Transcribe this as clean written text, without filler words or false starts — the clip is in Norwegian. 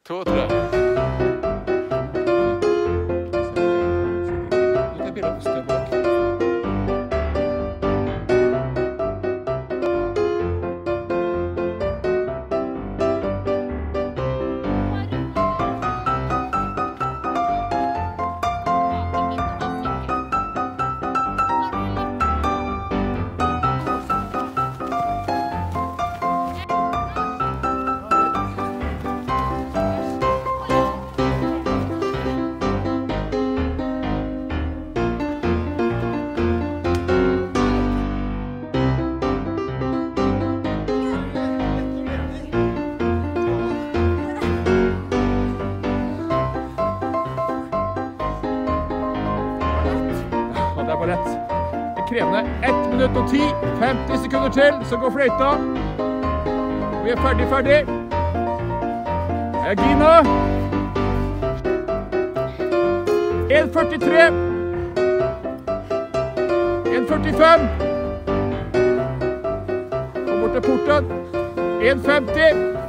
2, 3. Det er bare lett. Det er krevende. 1 minutt og 10, 50 sekunder til, så går fløyta. Vi er ferdig. Gina. 1,43. 1,45. Kom bort til porten. 1,50.